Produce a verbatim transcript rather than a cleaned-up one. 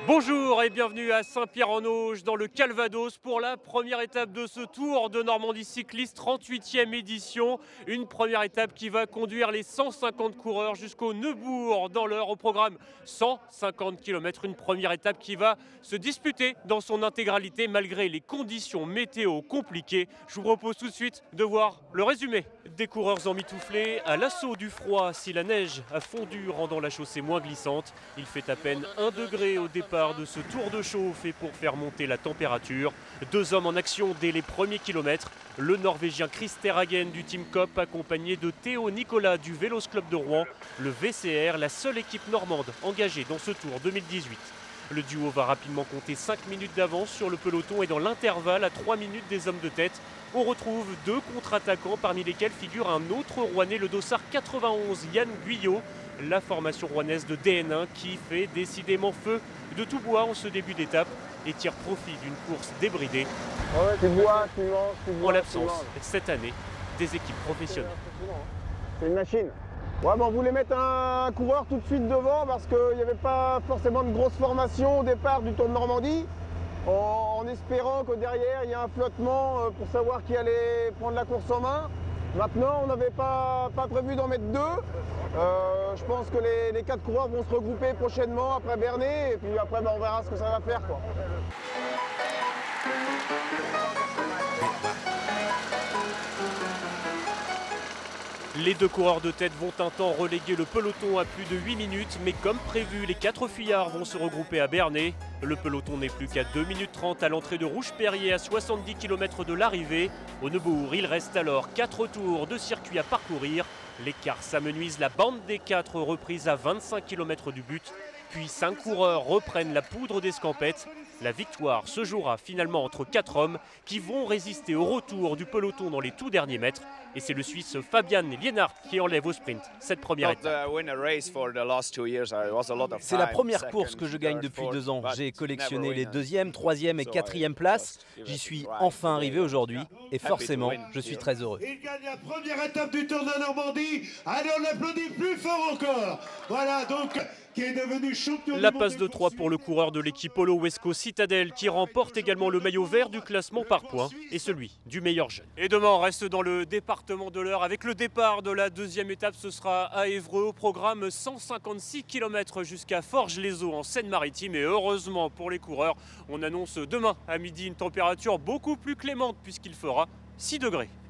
Bonjour et bienvenue à Saint-Pierre-en-Auge dans le Calvados pour la première étape de ce Tour de Normandie cycliste, trente-huitième édition. Une première étape qui va conduire les cent cinquante coureurs jusqu'au Neubourg dans l'heure. Au programme cent cinquante kilomètres, une première étape qui va se disputer dans son intégralité malgré les conditions météo compliquées. Je vous propose tout de suite de voir le résumé des coureurs emmitouflés à l'assaut du froid. Si la neige a fondu rendant la chaussée moins glissante, il fait à peine un degré au départ de ce tour de chauffe et pour faire monter la température. Deux hommes en action dès les premiers kilomètres. Le Norvégien Chris Terhagen du Team Kopp accompagné de Théo Nicolas du Vélos Club de Rouen. Le V C R, la seule équipe normande engagée dans ce Tour deux mille dix-huit. Le duo va rapidement compter cinq minutes d'avance sur le peloton et dans l'intervalle à trois minutes des hommes de tête, on retrouve deux contre-attaquants parmi lesquels figure un autre Rouennais, le dossard quatre-vingt-onze Yann Guyot, la formation rouennaise de D N un qui fait décidément feu de tout bois en ce début d'étape et tire profit d'une course débridée. Ouais, tu bois, tu manges, tu bois, en l'absence cette année des équipes professionnelles. C'est une machine. Ouais, bon, on voulait mettre un coureur tout de suite devant parce qu'il n'y avait pas forcément de grosse formation au départ du Tour de Normandie, en, en espérant que derrière il y ait un flottement pour savoir qui allait prendre la course en main. Maintenant, on n'avait pas, pas prévu d'en mettre deux. Euh, je pense que les, les quatre coureurs vont se regrouper prochainement après Bernay et puis après ben, on verra ce que ça va faire, quoi. Les deux coureurs de tête vont un temps reléguer le peloton à plus de huit minutes, mais comme prévu, les quatre fuyards vont se regrouper à Bernay. Le peloton n'est plus qu'à deux minutes trente à l'entrée de Rouge-Perrier à soixante-dix kilomètres de l'arrivée. Au Neubourg, il reste alors quatre tours de circuit à parcourir. L'écart s'amenuise, la bande des quatre reprise à vingt-cinq kilomètres du but. Puis cinq coureurs reprennent la poudre d'escampette. La victoire se jouera finalement entre quatre hommes qui vont résister au retour du peloton dans les tout derniers mètres. Et c'est le Suisse Fabian Lienhardt qui enlève au sprint cette première étape. C'est la première course que je gagne depuis deux ans. J'ai collectionné les deuxième, troisième et quatrième places. J'y suis enfin arrivé aujourd'hui et forcément, je suis très heureux. Il gagne la première étape du Tour de Normandie. Allez, on l'applaudit plus fort encore. Voilà donc qui est devenu champion. La passe de trois pour le coureur de l'équipe Polo Wesco Citadel qui remporte également le maillot vert du classement par points et celui du meilleur jeune. Et demain on reste dans le département de l'Eure avec le départ de la deuxième étape. Ce sera à Évreux, au programme cent cinquante-six kilomètres jusqu'à Forges-les-Eaux en Seine-Maritime. Et heureusement pour les coureurs, on annonce demain à midi une température beaucoup plus clémente puisqu'il fera six degrés.